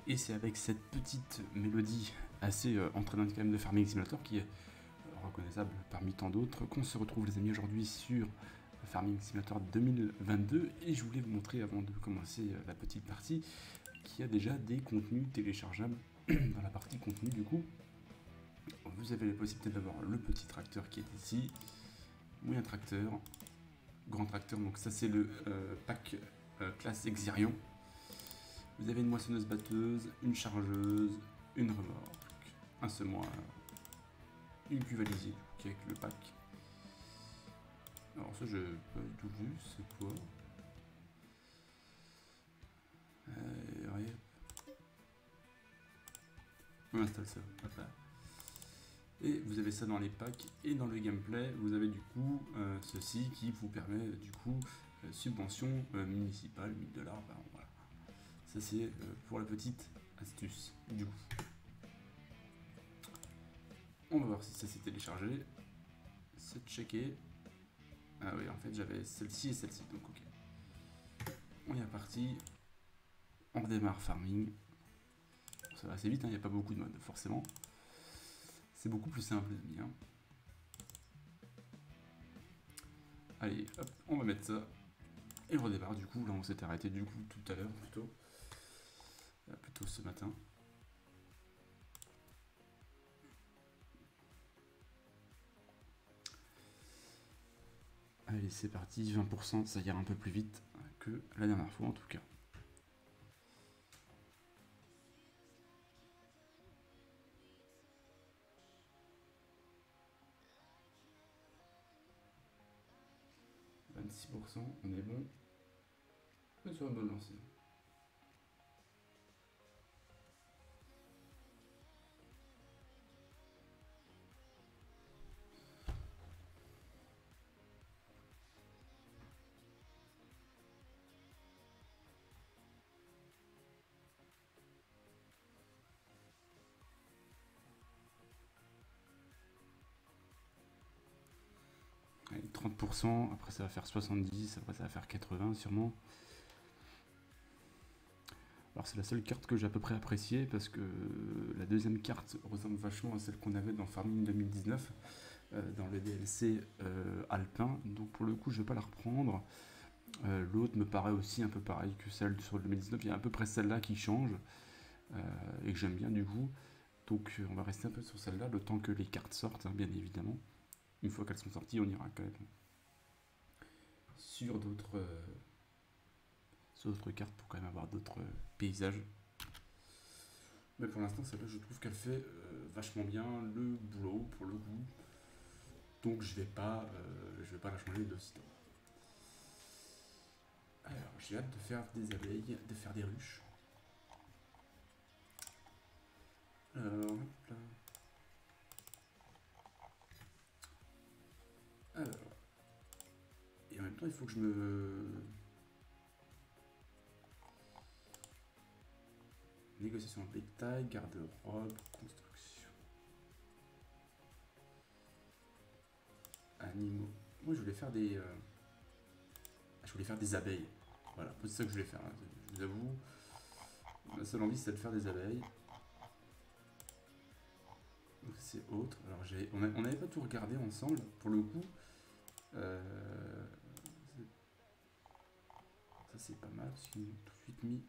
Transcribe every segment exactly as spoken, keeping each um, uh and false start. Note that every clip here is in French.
Et c'est avec cette petite mélodie assez euh, entraînante quand même de Farming Simulator, qui est euh, reconnaissable parmi tant d'autres, qu'on se retrouve les amis aujourd'hui sur Farming Simulator deux mille vingt-deux. Et je voulais vous montrer avant de commencer euh, la petite partie qu'il y a déjà des contenus téléchargeables dans la partie contenu. Du coup, vous avez la possibilité d'avoir le petit tracteur qui est ici, moyen tracteur, grand tracteur, donc ça c'est le euh, pack euh, classe Exirion. Vous avez une moissonneuse batteuse, une chargeuse, une remorque, un semoir, une cuve à lisier qui est avec le pack. Alors ça j'ai pas du tout vu, c'est quoi? euh, ouais. On installe ça, hop là. Et vous avez ça dans les packs et dans le gameplay, vous avez du coup euh, ceci qui vous permet du coup euh, subvention euh, municipale, mille dollars, ben, voilà. Ça c'est euh, pour la petite astuce du coup. On va voir si ça s'est téléchargé. C'est checké. Ah oui, en fait j'avais celle-ci et celle-ci, donc ok. On est parti. On redémarre farming. Ça va assez vite, il hein, n'y a pas beaucoup de modes forcément. C'est beaucoup plus simple les amis. Hein. Allez, hop, on va mettre ça. Et on redémarre du coup, là on s'était arrêté du coup tout à l'heure plutôt. Plutôt ce matin. Allez, c'est parti, vingt pour cent, ça ira un peu plus vite que la dernière fois en tout cas. vingt-six pour cent, on est bon. On est sur une bonne lancée. Allez, trente pour cent, après ça va faire soixante-dix, après ça va faire quatre-vingts sûrement. Alors c'est la seule carte que j'ai à peu près appréciée parce que la deuxième carte ressemble vachement à celle qu'on avait dans Farming deux mille dix-neuf, euh, dans le D L C euh, alpin, donc pour le coup je vais pas la reprendre. Euh, L'autre me paraît aussi un peu pareil que celle sur le deux mille dix-neuf, il y a à peu près celle-là qui change euh, et que j'aime bien du coup. Donc on va rester un peu sur celle-là le temps que les cartes sortent, hein, bien évidemment. Une fois qu'elles sont sorties, on ira quand même sur d'autres euh, sur d'autres cartes pour quand même avoir d'autres euh, paysages. Mais pour l'instant, celle-là, je trouve qu'elle fait euh, vachement bien le boulot pour le coup. Donc je vais pas, euh, je vais pas la changer de sitôt. Alors j'ai hâte de faire des abeilles, de faire des ruches. Alors, hop là. Alors, et en même temps, il faut que je me... Négociation de bétail, garde-robe, construction. Animaux. Moi, je voulais faire des... Euh... Je voulais faire des abeilles. Voilà, c'est ça que je voulais faire. Hein. Je vous avoue, ma seule envie, c'est de faire des abeilles. Donc c'est autre. Alors, on n'avait pas tout regardé ensemble, pour le coup. Euh... Ça c'est pas mal parce qu'ils ont tout de suite mis.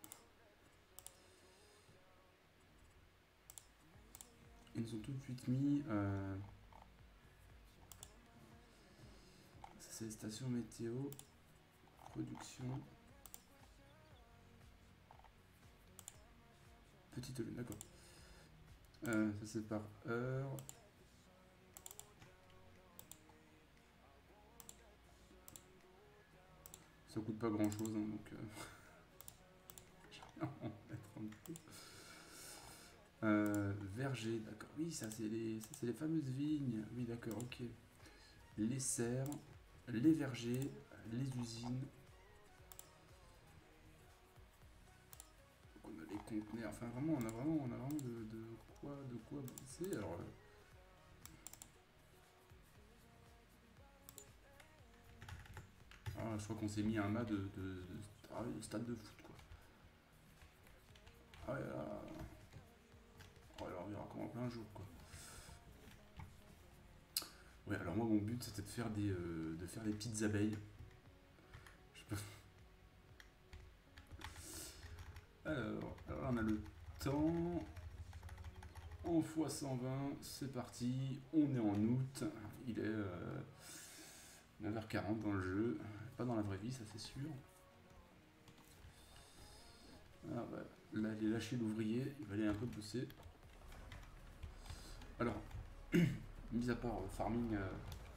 Ils nous ont tout de suite mis. Euh... Ça c'est les stations météo. Production. Petite lune, d'accord. Euh, ça c'est par heure. Ça coûte pas grand chose, hein, donc. Euh... Je vais en mettre un peu. Euh, verger, d'accord. Oui, ça c'est les, les fameuses vignes. Oui, d'accord, ok. Les serres, les vergers, les usines. Donc on a les conteneurs. Enfin, vraiment, on a vraiment, on a vraiment de, de quoi, de quoi bosser. Alors. Euh... Ah, je crois qu'on s'est mis un mât de, de, de, de stade de foot, quoi. ouais, là... Ouais, alors il y aura encore plein jour, quoi. Ouais, alors moi, mon but, c'était de faire des, euh, de faire des petites abeilles. Je peux... Alors, alors, on a le temps... En fois cent vingt, c'est parti, on est en août, il est euh, neuf heures quarante dans le jeu, pas dans la vraie vie, ça c'est sûr. Ah bah, là, il est lâché l'ouvrier, il va aller un peu bosser. Alors, mis à part euh, farming, euh,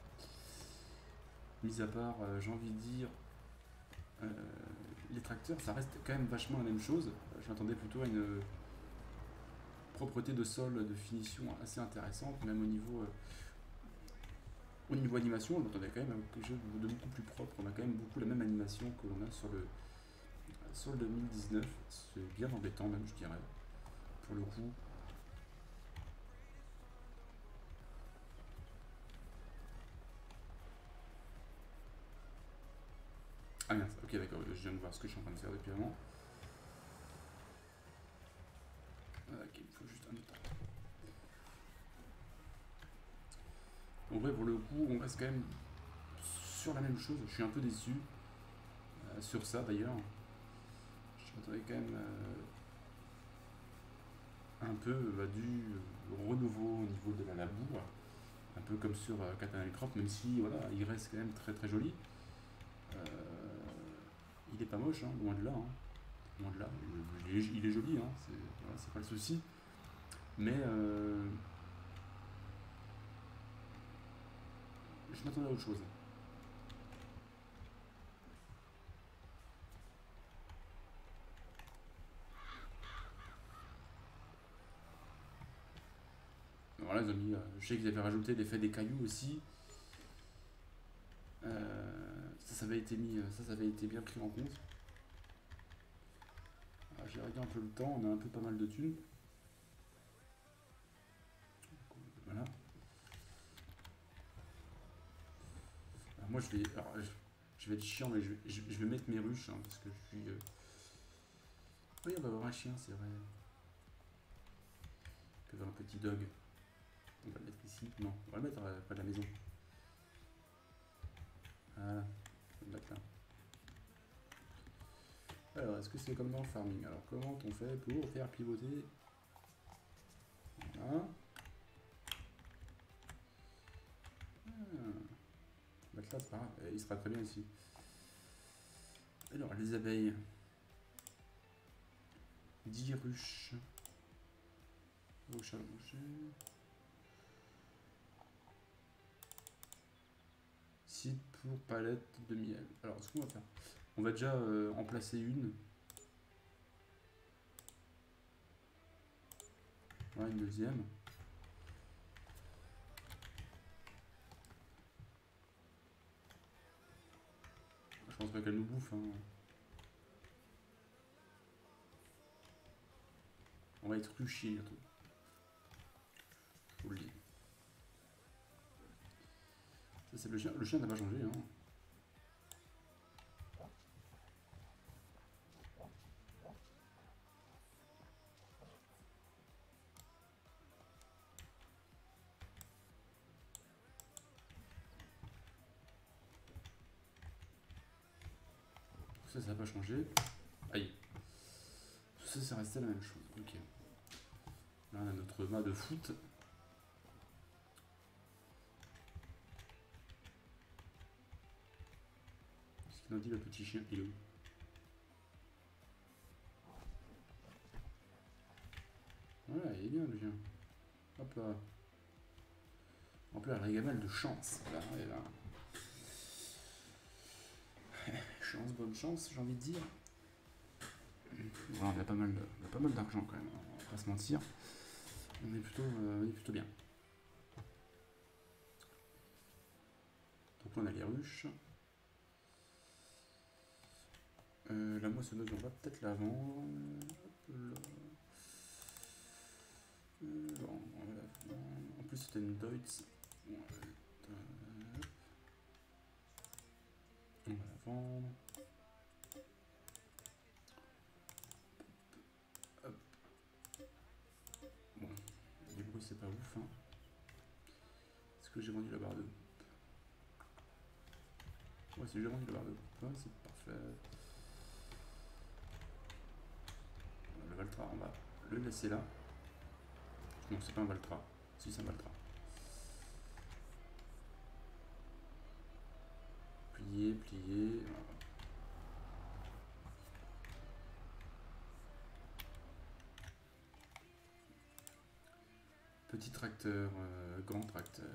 mis à part, euh, j'ai envie de dire, euh, les tracteurs, ça reste quand même vachement la même chose. Je m'attendais plutôt à une propreté de sol, de finition assez intéressante, même au niveau... Euh, Au niveau animation, on m'attendait quand même à quelque chose de beaucoup plus propre. On a quand même beaucoup la même animation que l'on a sur le, sur le deux mille dix-neuf. C'est bien embêtant même, je dirais, pour le coup. Ah merde, ok d'accord, je viens de voir ce que je suis en train de faire depuis avant. Ok, il faut juste un autre. En vrai, pour le coup, on reste quand même sur la même chose. Je suis un peu déçu euh, sur ça d'ailleurs. Je m'attendais quand même euh, un peu euh, du renouveau au niveau de la labour. Un peu comme sur euh, Katana Croft, même si voilà, il reste quand même très très joli. Euh, il est pas moche, hein, loin de là. Hein. Loin de là. Il est, il est joli, hein, c'est voilà, pas le souci. Mais euh, je m'attendais à autre chose. Voilà, ils ont mis, euh, je sais qu'ils avaient rajouté l'effet des cailloux aussi. Euh, ça, ça avait été mis, ça, ça avait été bien pris en compte. J'ai regardé un peu le temps, on a un peu pas mal de thunes. Voilà. Alors moi je vais, alors, je vais être chiant, mais je vais, je, je vais mettre mes ruches hein, parce que je suis. Euh... Oui, on va avoir un chien, c'est vrai. On peut avoir un petit dog. On va le mettre ici. Non, on va le mettre euh, près de la maison. Voilà, on va le mettre là. Alors, est-ce que c'est comme dans le farming? Alors, comment on fait pour faire pivoter? Voilà. Ah. Mettre là, c'est pas grave. Il sera très bien ici. Alors, les abeilles. dix ruches. Ruches à manger. Site pour palette de miel. Alors, ce qu'on va faire, on va déjà euh, en placer une. Voilà, une deuxième. Je pense pas qu'elle nous bouffe. Hein. On va être ruchier bientôt. Je vous le dis. Ça, c'est le chien. Le chien n'a pas changé. Hein. Ça, ça n'a pas changé. Aïe. Tout ça, c'est resté la même chose. Ok. Là, on a notre mât de foot. Qu'est-ce qu'il en dit, le petit chien? Il est où? Voilà, il est bien, le chien. Hop là. En plus, elle a gamelle de chance. Là, et là. Chance, bonne chance, j'ai envie de dire. Voilà, on a pas mal, on a pas mal d'argent quand même, on va pas se mentir. On est plutôt, euh, on est plutôt bien. Donc on a les ruches. Euh, la moissonneuse, on va peut-être la vendre. Euh, bon, on va la vendre. En plus, c'était une Deutz. On va, on va la vendre. Hop. c'est pas ouf. Hein. Est-ce que j'ai vendu la barre de... Ouais, si j'ai vendu la barre de... Ouais, c'est parfait. Le Valtra, on va le laisser là. Non, c'est pas un Valtra. Si, c'est un Valtra. Plier, plier. Petit tracteur, euh, grand tracteur.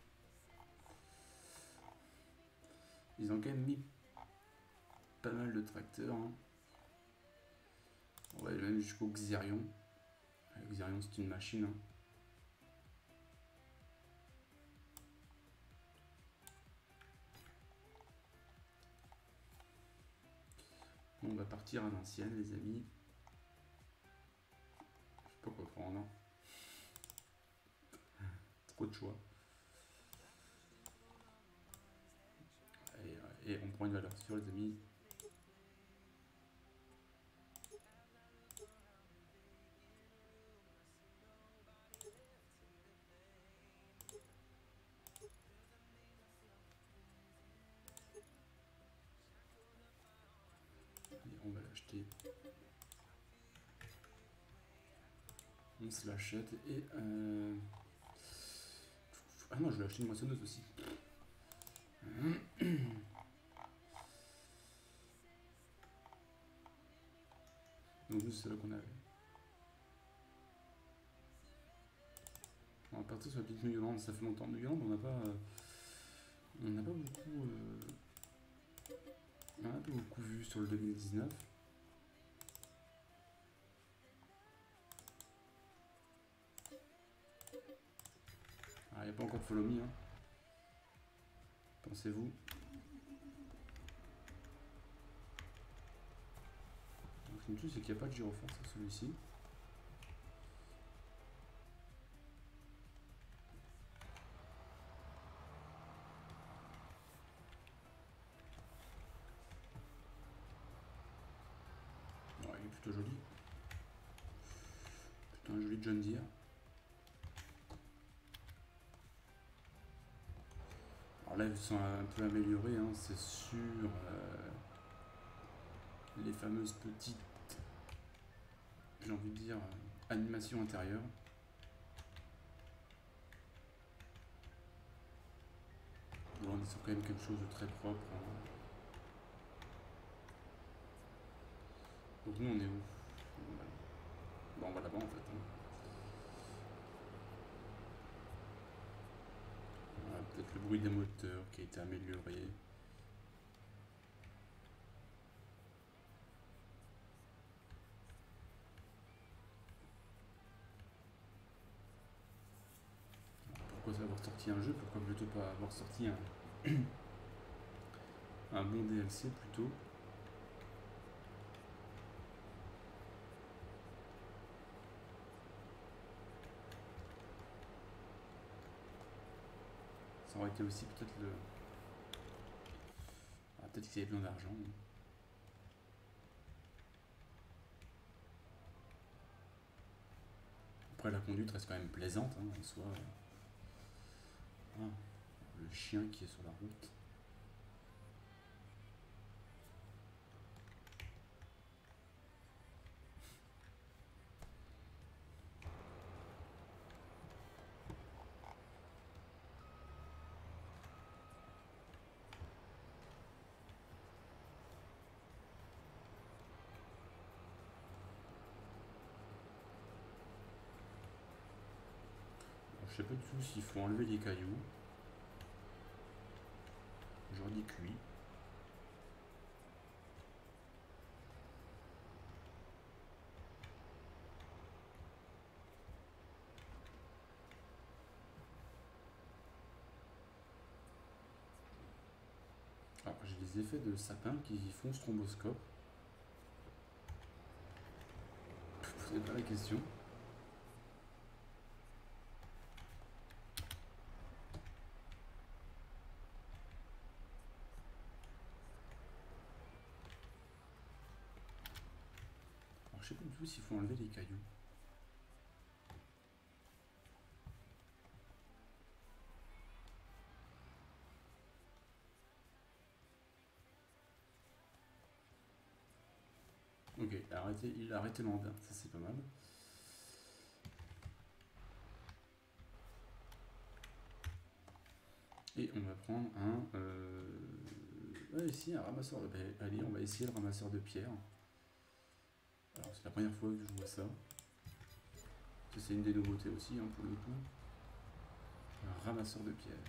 Ils ont quand même mis pas mal de tracteurs. Hein. On va aller même jusqu'au Xerion. Le Xerion, c'est une machine. Hein. On va partir à l'ancienne, les amis. Je sais pas quoi prendre. Trop de choix. Et, et on prend une valeur sûre, les amis. Et on va l'acheter. On se l'achète et... Euh... Ah non, je vais acheter une moissonneuse aussi. Donc c'est là qu'on avait. On va partir sur la petite New-Yolande, ça fait longtemps. New-Yolande, on n'a pas... Euh... On n'a pas beaucoup... Euh... On n'a pas beaucoup vu sur le deux mille dix-neuf. Il n'y a pas encore de follow me, hein. Pensez-vous. Ce qui me tue, c'est qu'il n'y a pas de gyrophare sur celui-ci. Ouais, il est plutôt joli. Plutôt un joli John Deere. Alors là, ils sont un peu améliorés, hein, c'est sur euh, les fameuses petites, j'ai envie de dire, euh, animations intérieures. Là, on est sur quand même quelque chose de très propre. Hein. Donc nous, on est où? Bon, on va là-bas en fait. Hein. Voilà, peut-être le bruit des moteurs qui a été amélioré. Pourquoi avoir sorti un jeu? Pourquoi plutôt pas avoir sorti un, un bon D L C plutôt? Ça aurait été aussi peut-être le... Ah, peut-être qu'il y avait besoin d'argent. Après, la conduite reste quand même plaisante, hein, en soi. Ah, le chien qui est sur la route. Je sais pas du tout s'il faut enlever les cailloux. J'aurais dit cuit. Alors j'ai des effets de sapin qui font stromboscope. Posez pas la question. Alors je sais pas du tout s'il faut enlever les cailloux. Ok, il a arrêté, il a arrêté l'envers, ça c'est pas mal. Et on va prendre un... Euh... Ouais, ici, un ramasseur de... Ben, allez, on va essayer le ramasseur de pierre. Alors, c'est la première fois que je vois ça. Ça, c'est une des nouveautés aussi, hein, pour le coup. Un ramasseur de pierre.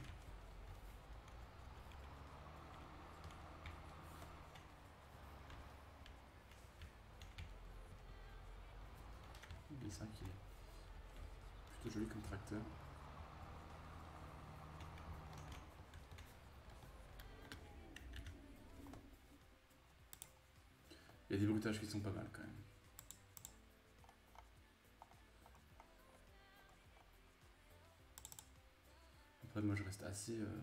Et ça qui est plutôt joli comme tracteur. Il y a des bruitages qui sont pas mal quand même. Après moi je reste assez... Euh...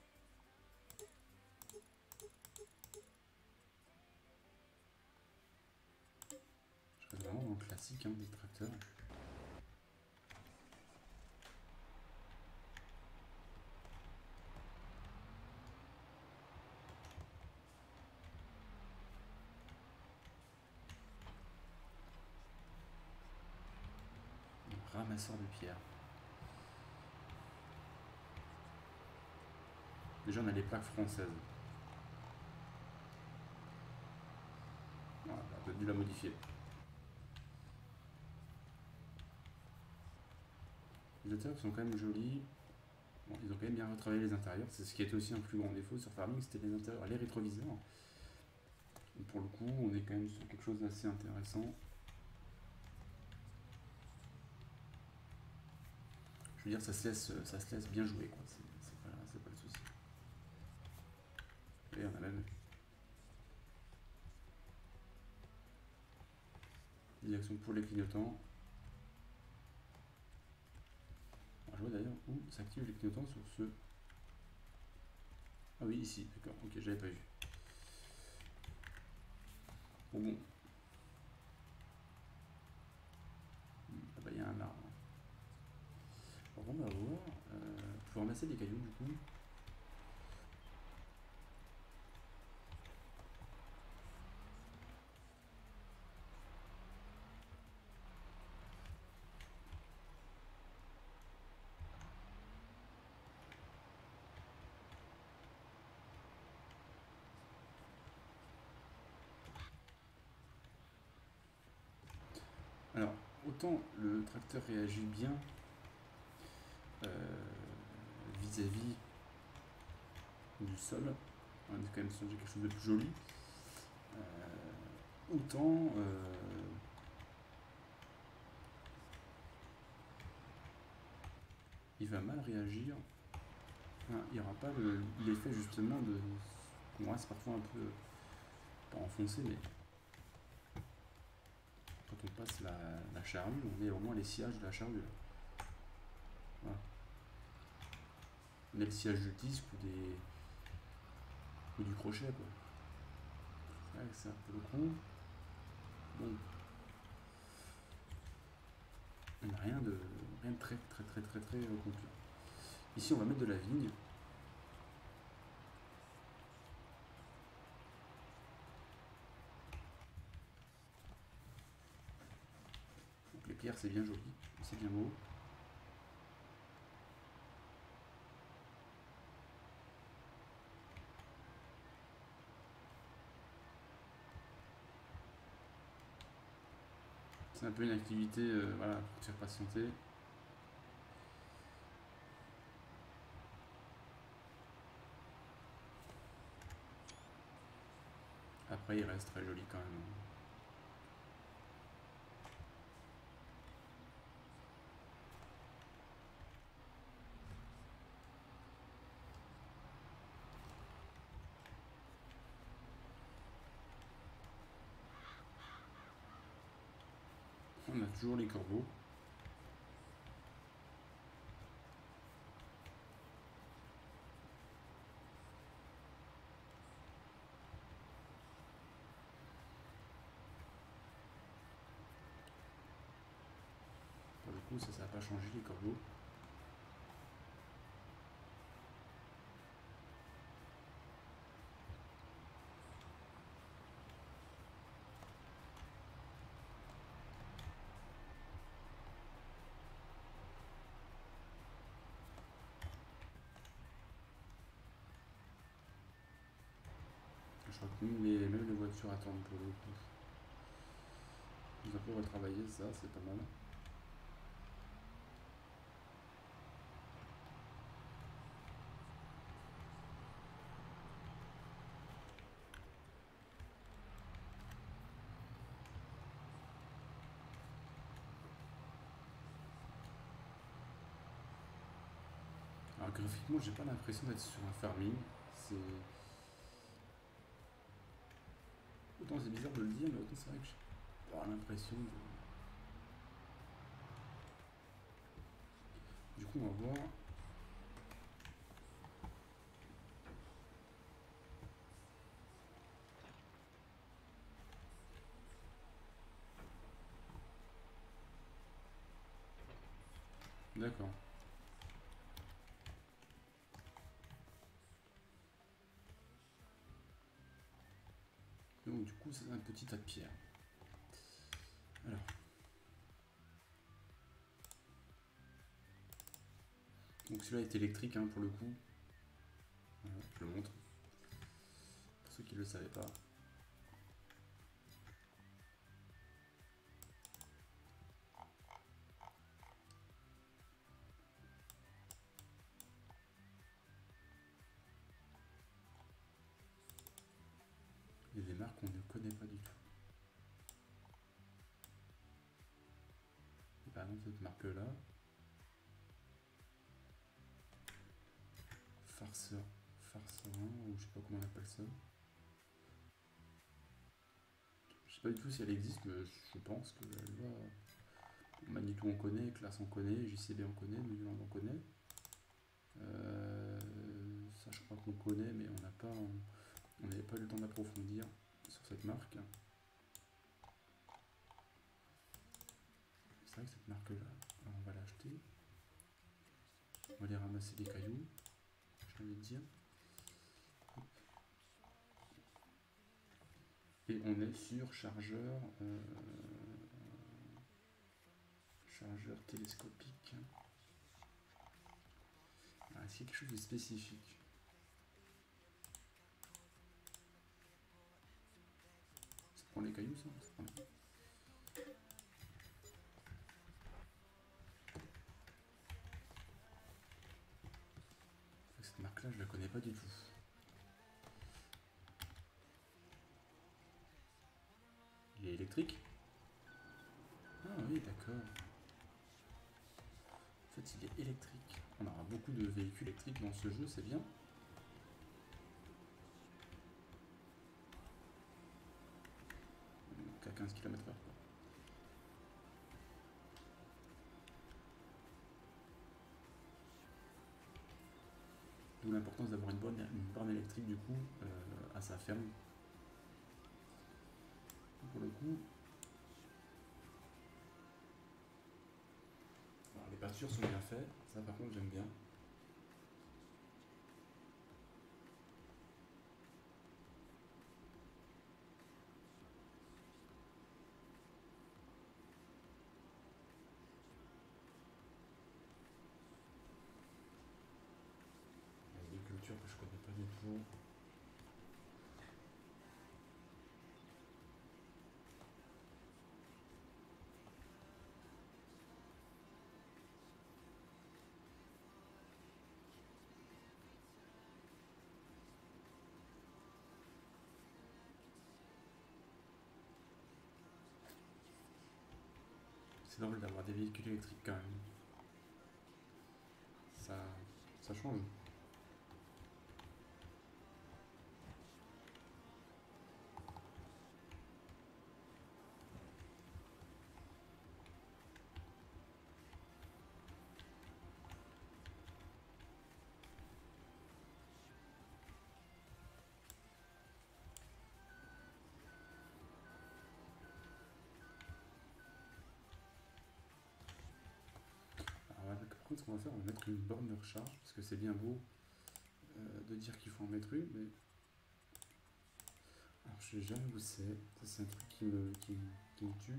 Je reste vraiment dans le classique hein, des tracteurs. Ramasseur de pierre. Déjà on a les plaques françaises. Voilà, on a dû la modifier. Les intérieurs sont quand même jolis. Bon, ils ont quand même bien retravaillé les intérieurs. C'est ce qui était aussi un plus grand défaut sur Farming, c'était les intérieurs, les rétroviseurs. Donc pour le coup, on est quand même sur quelque chose d'assez intéressant. Je veux dire, ça se laisse, ça se laisse bien jouer, quoi. C'est pas, pas le souci. Et on a même des actions pour les clignotants. Alors, je vois d'ailleurs où s'active les clignotants sur ce. Ah oui, ici, d'accord, ok, j'avais pas vu. Bon, bon. Ah bah, il y a un arbre. Alors, on va voir. Euh, faut ramasser des cailloux, du coup. Alors, autant le tracteur réagit bien vis-à-vis -vis du sol, on est quand même sur quelque chose de plus joli. Euh, autant euh, il va mal réagir. Enfin, il n'y aura pas l'effet justement de qu'on reste parfois un peu pas enfoncé, mais quand on passe la, la charrue, on est au moins les sillages de la charrue. Voilà. On a le sillage du disque ou des ou du crochet quoi. C'est vrai que c'est un peu le con. Bon. On n'a rien de rien de très très très très très euh, complet. Ici on va mettre de la vigne. Donc les pierres c'est bien joli, c'est bien beau. C'est un peu une activité euh, voilà, pour te faire patienter. Après il reste très joli quand même. On a toujours les corbeaux. Pour le coup, ça, ça n'a pas changé les corbeaux. crois que même les, même les voitures attendent pour le coup. Ils ont un peu retravaillé ça, c'est pas mal. Alors graphiquement, j'ai pas l'impression d'être sur un farming. C'est autant c'est bizarre de le dire, mais autant c'est vrai que j'ai pas l'impression de. Du coup, on va voir. D'accord. Donc du coup, c'est un petit tas de pierre. Alors. Donc celui-là est électrique hein, pour le coup. Voilà, je le montre. Pour ceux qui ne le savaient pas. Il y a des marques qu'on ne connaît pas du tout. Par exemple cette marque-là. Farceur. Farcerin, ou je sais pas comment on appelle ça. Je sais pas du tout si elle existe, mais je pense qu'elle va. Manitou on connaît, Classe on connaît, J C B on connaît, Nuland on connaît. Euh, ça je crois qu'on connaît, mais on n'a pas, on n'avait pas eu le temps d'approfondir sur cette marque. C'est vrai que cette marque là, on va l'acheter. On va aller ramasser des cailloux, j'ai envie de dire. Et on est sur chargeur, euh, chargeur télescopique. Ah, est-ce qu'il y a quelque chose de spécifique? Ça prend les cailloux, ça, ça prend les... Cette marque-là, je la connais pas du tout. Il est électrique? Ah oui, d'accord. En fait, il est électrique. On aura beaucoup de véhicules électriques dans ce jeu, c'est bien. Donc à quinze kilomètres heure. D'où l'importance d'avoir une borne, une borne électrique du coup euh, à sa ferme. Pour le coup. Alors, les peintures sont bien faites, ça par contre j'aime bien. Il y a des cultures que je connais pas du tout. C'est drôle d'avoir des véhicules électriques quand même. Ça, ça change. Alors, par contre, ce qu'on va faire, on va mettre une borne de recharge, parce que c'est bien beau euh, de dire qu'il faut en mettre une, mais. Alors, je sais jamais où c'est. Ça, c'est un truc qui me, qui, me- qui me tue.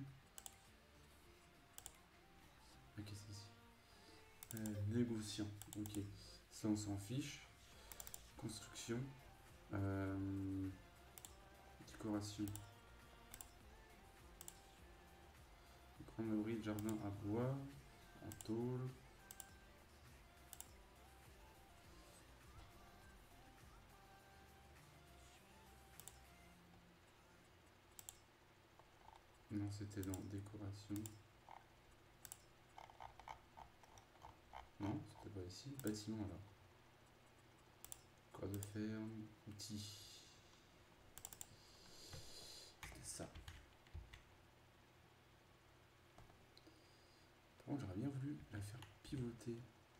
Ok, c'est ici. Euh, négociant. Ok. Ça, on s'en fiche. Construction. Euh, décoration. Grand abri de jardin à bois, en tôle. Non, c'était dans décoration. Non, c'était pas ici. Bâtiment alors. Corps de ferme, outils. C'était ça. Par contre, j'aurais bien voulu la faire pivoter.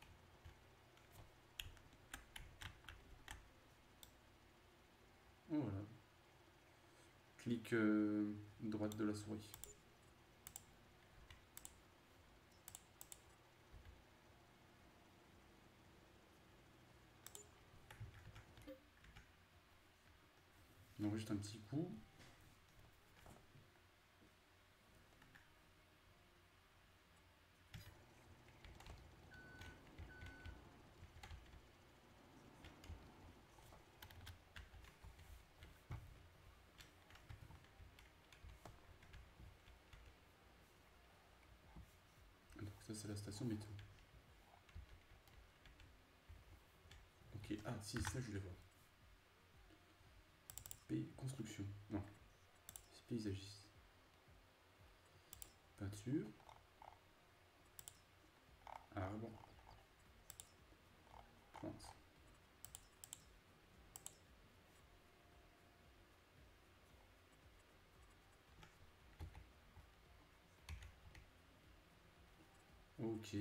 Oh, voilà. Clic euh, droite de la souris. On enregistre un petit coup. Donc ça c'est la station météo. Ok, ah si, ça je vais voir. P, construction. Non, c'est paysagiste. Peinture. Arbre. Plante. Ok.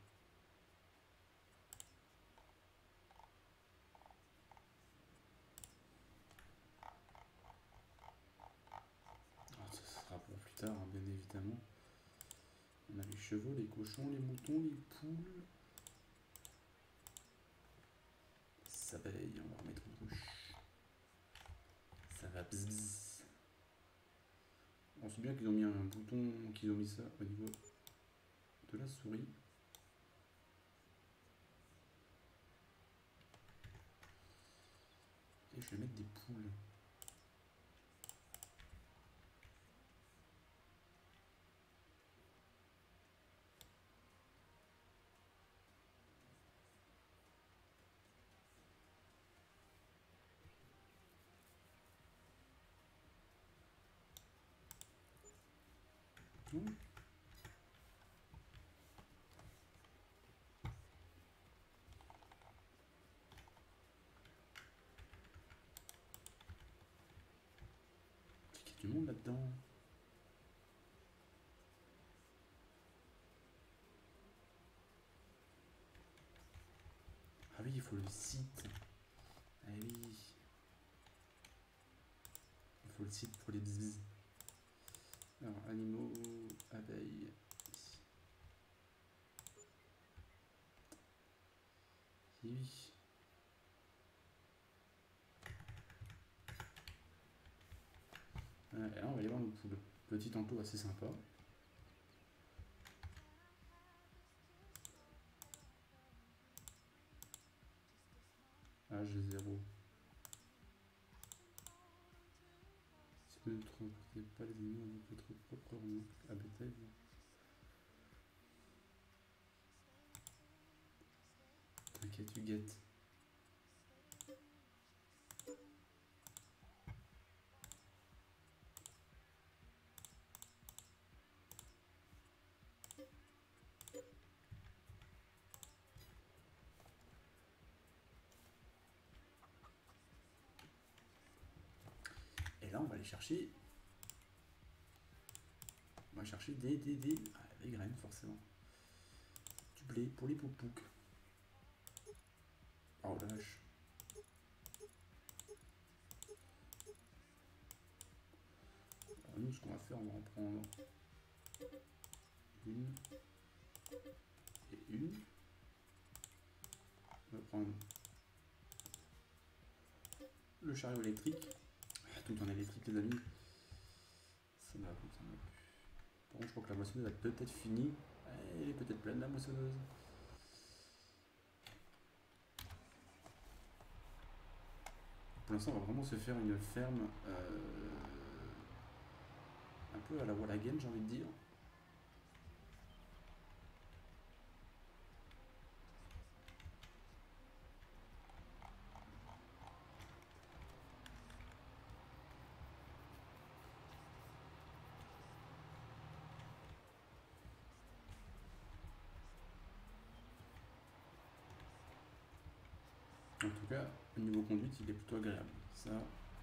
Alors, ça sera pour plus tard, hein, bien évidemment. On a les chevaux, les cochons, les moutons, les poules. Ça veille, on va remettre une couche. Ça va bzz bzz. On sait bien qu'ils ont mis un bouton, qu'ils ont mis ça au niveau de la souris. Et je vais mettre des poules. Mmh. Il y a du monde là-dedans. Ah oui, il faut le site. Ah oui. Il faut le site pour les bzzz. Alors, animaux, abeilles, ici. Et oui. Euh, et là, on va aller voir nos poules. Petit enclos assez sympa. Âge zéro. Si vous ne transportez pas les animaux avec votre propre remorque à bétail, t'inquiète, tu guettes. Et là, on va aller chercher. On va chercher des, des, des, ah, des graines, forcément. Du blé pour les poupouks. Oh la vache. Alors, nous, ce qu'on va faire, on va en prendre une et une. On va prendre le chariot électrique. Tout en électrique, les amis. Ça m'a plu, ça m'a plu. Par contre, je crois que la moissonneuse a peut-être fini. Elle est peut-être pleine, la moissonneuse. Pour l'instant, on va vraiment se faire une ferme euh, un peu à la wall again, j'ai envie de dire. En tout cas, au niveau conduite, il est plutôt agréable. Ça,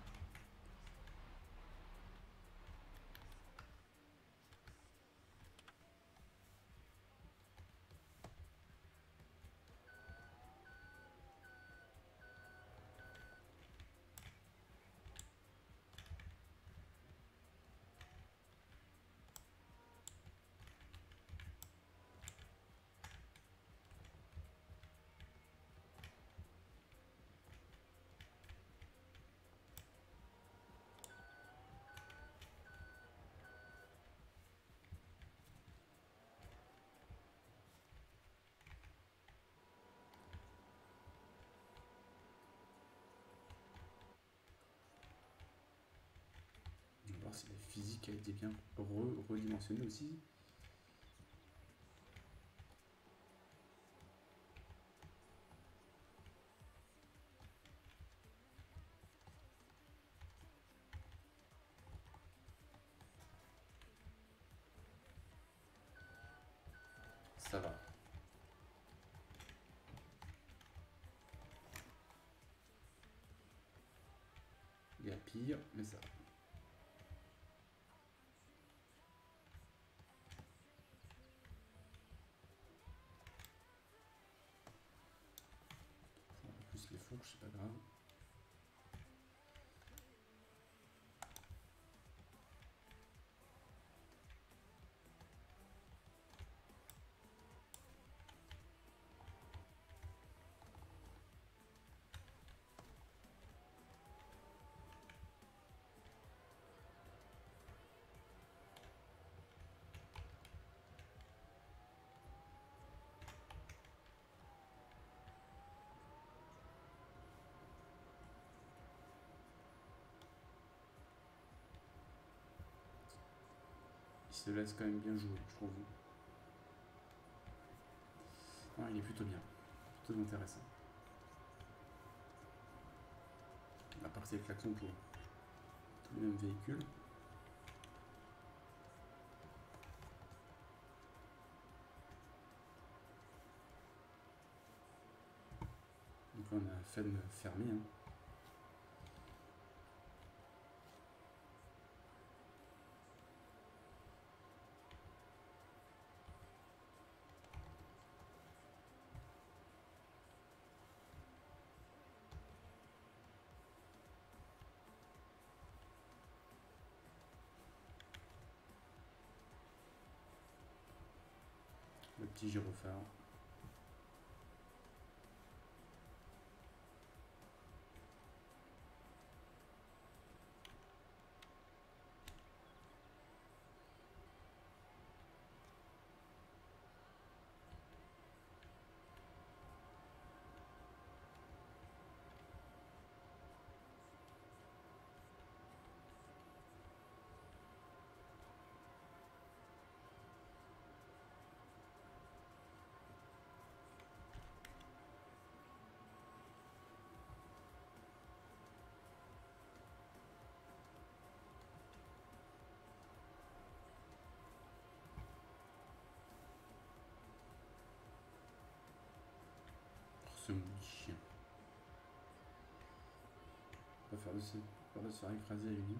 on va voir si la physique a été bien re redimensionnée aussi. Ça va. Il y a pire, mais ça va. Un peu plus les fourches, c'est pas grave. Il se laisse quand même bien jouer, je trouve. Non, il est plutôt bien, plutôt intéressant. À part ces klaxons pour tous les mêmes véhicules. Donc là, on a fait de fermer. Hein. Le petit gyrophare. Ce maudit chien. On va faire de se, faire de se faire écraser à une.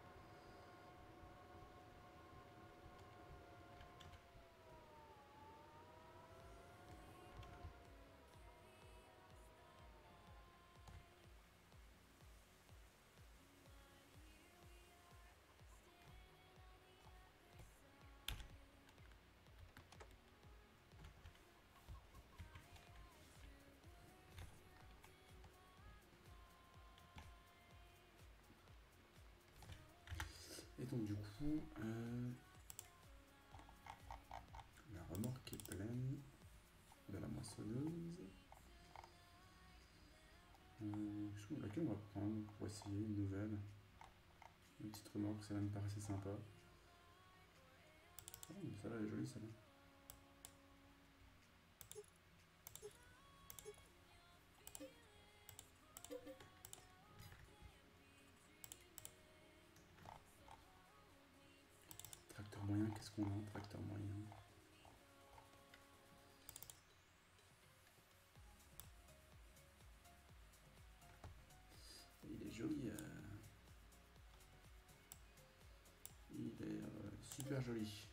Et donc du coup, euh, la remorque est pleine de la moissonneuse. Euh, je Laquelle on va prendre pour essayer une nouvelle. Une petite remorque, celle-là me paraissait sympa. Oh, mais celle-là elle est jolie, celle-là. Tracteur moyen, qu'est-ce qu'on a? Tracteur moyen. Il est joli. Euh... Il est euh, super joli.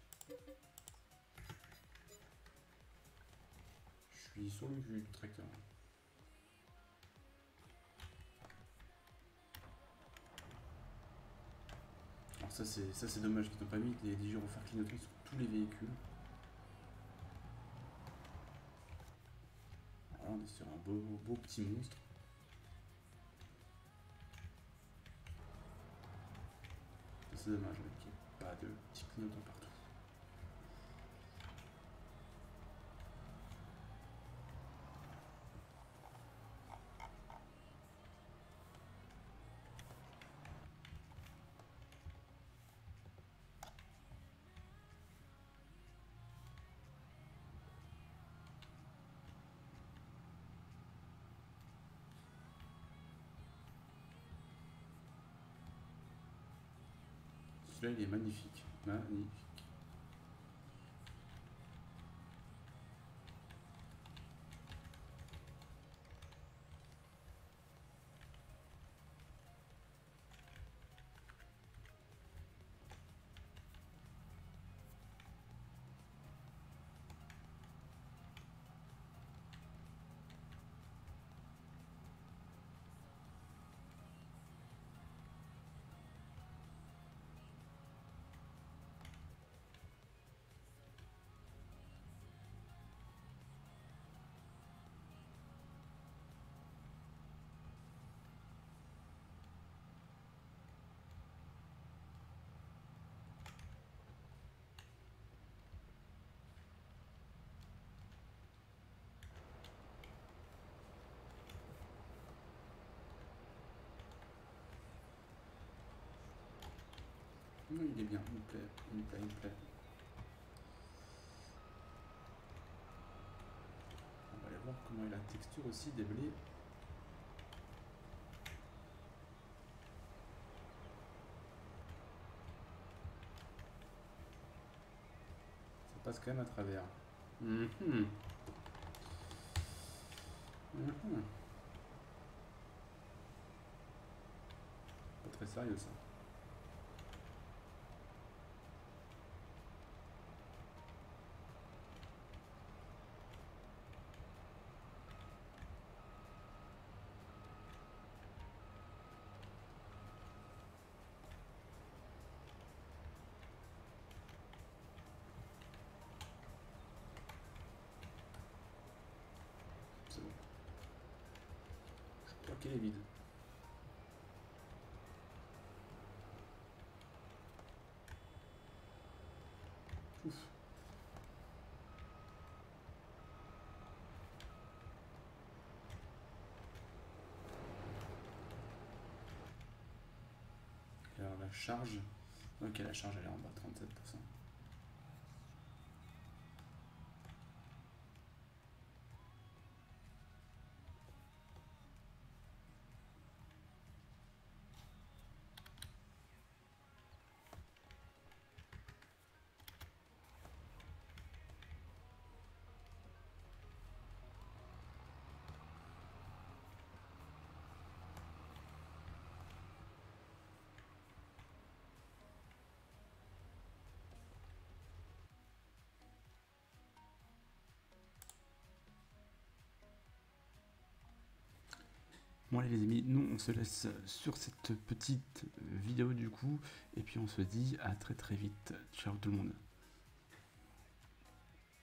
Je suis sur le cul du tracteur. Alors ça c'est ça c'est dommage qu'ils n'ont pas mis les, les gyrophares clignotants sur tous les véhicules. Alors là on est sur un beau, beau petit monstre. C'est dommage ouais, qu'il n'y ait pas de petits clignotants partout. Celui-là il est magnifique, magnifique. Non, il est bien, il me plaît, il me plaît, il me plaît. On va aller voir comment est la texture aussi des blés. Ça passe quand même à travers. Mmh. Mmh. Pas très sérieux ça. C'est bon. Je crois qu'elle est vide. Ouf. Et alors la charge. Ok, la charge elle est en bas, trente-sept pour cent. Bon allez les amis, nous on se laisse sur cette petite vidéo du coup, et puis on se dit à très très vite. Ciao tout le monde.